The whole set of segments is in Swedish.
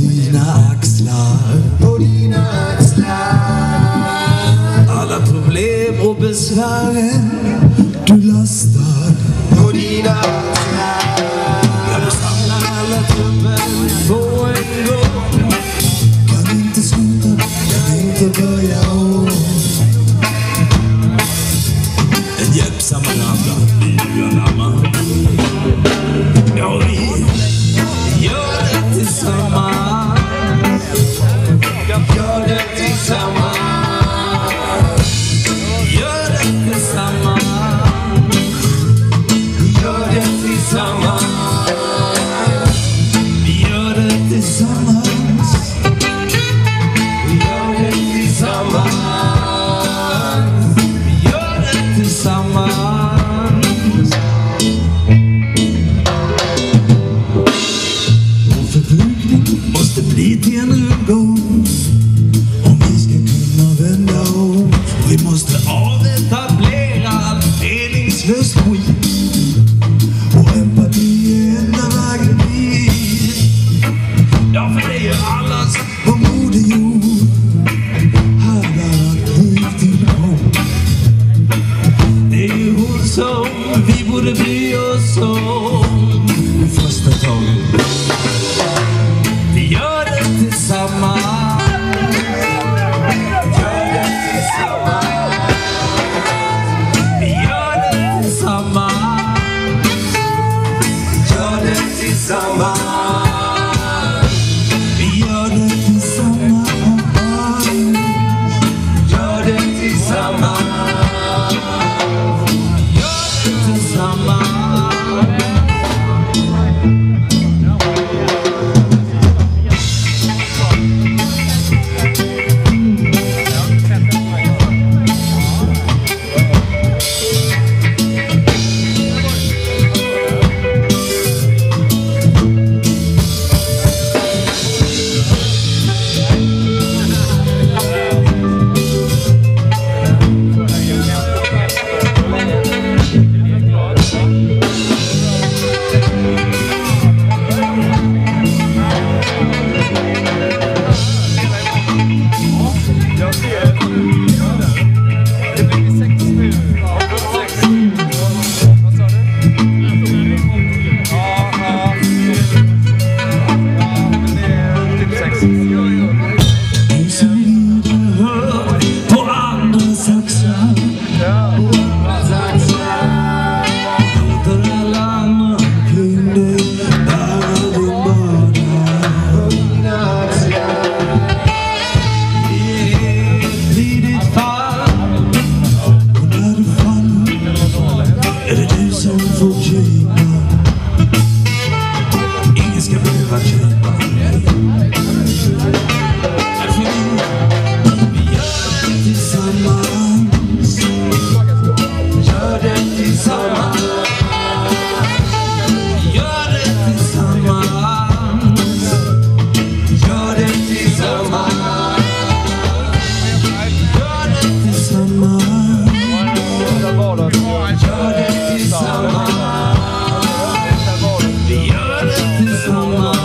dina axlar. Alla problem och besvären du lastar på dina axlar. Ja, du samlar alla trupper på en gång. Kan inte sluta, kan inte börja om. En hjälpsam varandra, vi gör namn. Ja, vi gör det tillsammans. Gör det tillsammans. Gör det tillsammans. Gör det tillsammans. Vi gör det tillsammans. Vi gör det tillsammans. Vi gör det tillsammans. Vår förbrukning måste bli till en rundgång om vi ska kunna vända om. Vi måste avetablera meningslös skit och empati är enda vägen dit. Ja, för det är allas vår moder jord. Härdar att liv tillkom. Det är ju hon som vi borde bry oss om i första taget. Vi gör det tillsammans. Gör det tillsammans. Vi gör det tillsammans. Gör det tillsammans. Vi gör det tillsammans. Gör det tillsammans. Gör det tillsammans. Ingen ska behöva kämpa. Vi gör det tillsammans. Gör det tillsammans. Gör det tillsammans. Gör det tillsammans. Gör det tillsammans. Gör det tillsammans. Vi gör det tillsammans.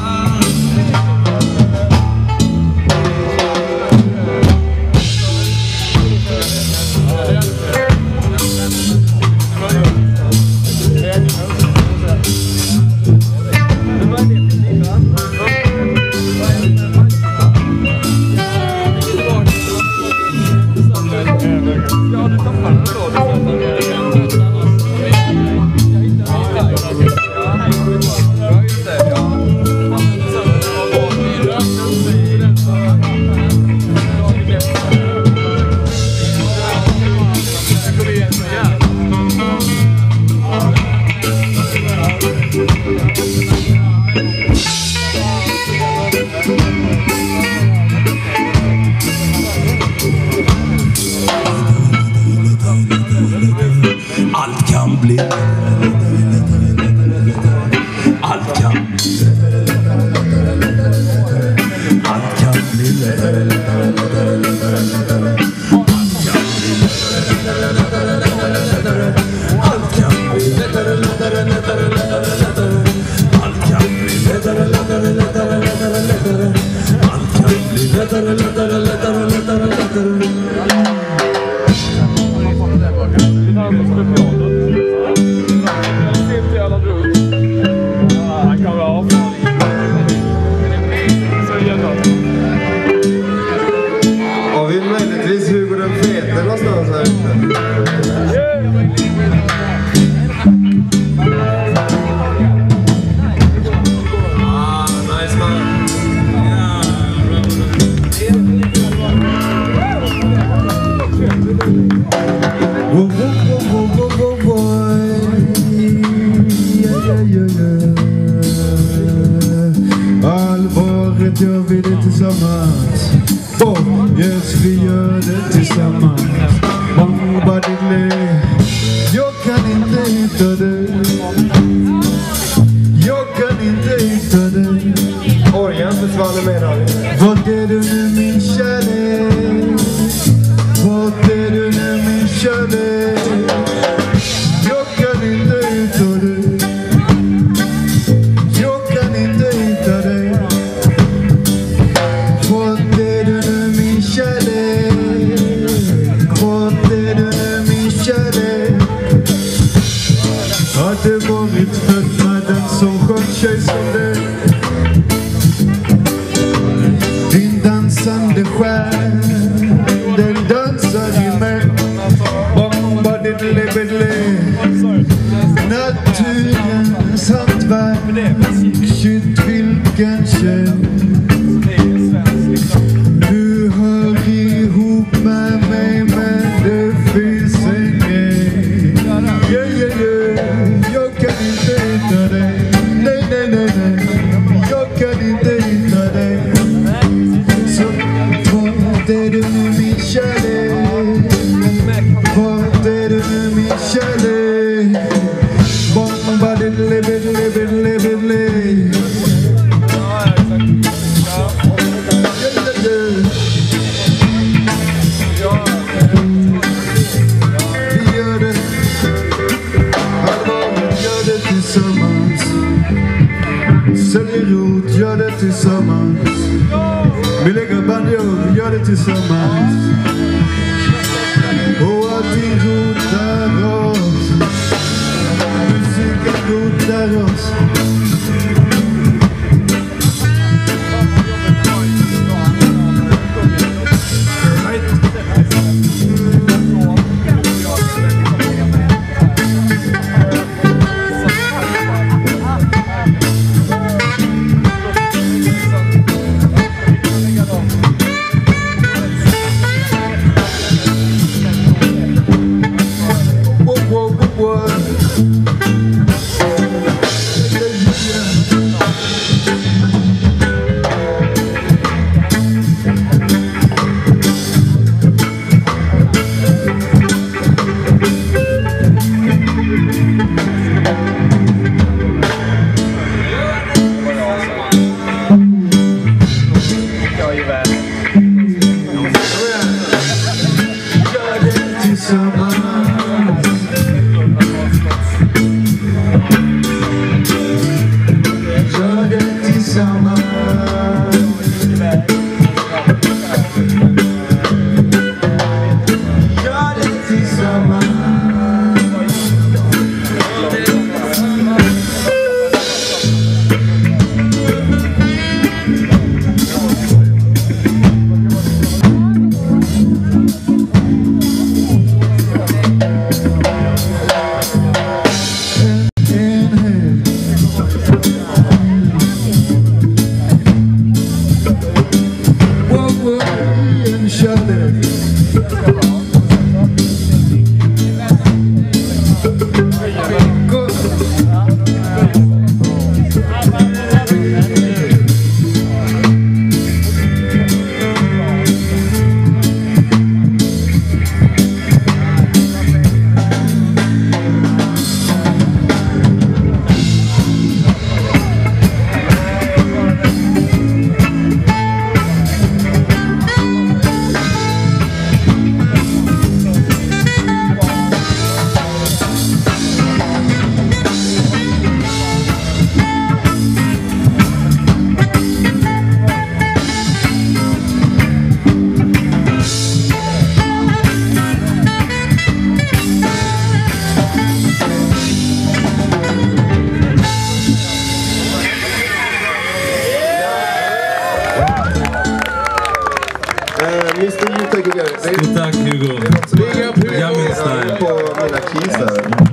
Allt kan bli. Allt kan bli. Allt kan bli. Allt kan bli. Allt kan bli. gör vi det tillsammans. Yes, vi gör det tillsammans. Mamma diddly, jag kan inte hitta dig. Jag kan inte hitta dig. Orgen försvann med dig. Vart är du nu min kärlek? Vart är du nu min kärlek? Jag kan inte hitta dig. Jag kan inte hitta dig. Vart är du nu min kärlek? Vart är du nu min kärlek? Har det varit fött med den som skön tjej som dig? Din dansande stjärn, den dansar i mig. Bomba diddly biddly. Naturens hantverk. Shit, vilken tjej. Du hör ihop med mig, men det finns en grej. Jag kan inte hitta dig. Nej. Jag kan inte hitta dig. Så vart är du nu min kärlek? Vart är du nu min kärlek? Bomba diddly biddly biddly biddly. Vi gör det. Allvarligt, gör det tillsammans. Säljer rot, gör det tillsammans. Vi lägger banjo, gör det tillsammans. Och allting rotar oss. Musiken rotar oss. Stort tack Hugo. På mina keys där.